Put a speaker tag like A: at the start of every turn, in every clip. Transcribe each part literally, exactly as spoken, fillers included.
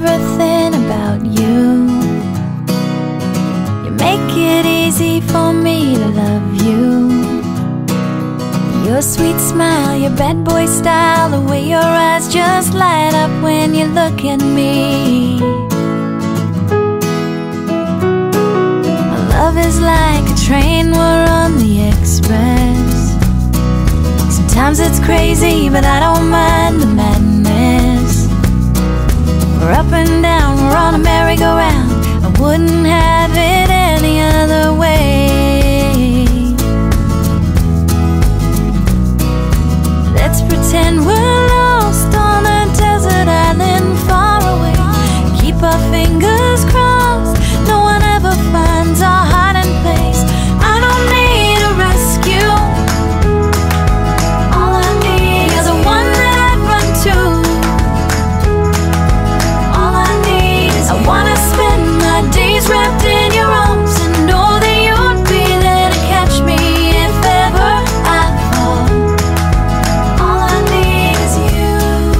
A: everything about you. You make it easy for me to love you. Your sweet smile, your bad boy style, the way your eyes just light up when you look at me. Our love is like a train, we're on the express. Sometimes it's crazy, but I don't mind the madness. We're up and down, we're on a merry-go-round. I wouldn't have it any other way. Let's pretend we're lost on a desert island far away. Keep our fingers crossed, no one ever finds our hiding place. I don't need a rescue. All I need is the one that I'd run to. All I need is I wanna spend my days wrapped in your arms and know that you'd be there to catch me if ever I fall. All I need is you.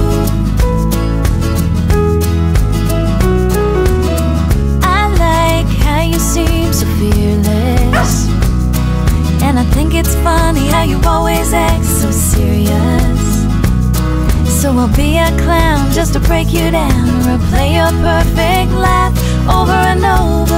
A: I like how you seem so fearless, and I think it's funny how you always act so serious. So I'll be a clown just to break you down, replay your perfect laugh over and over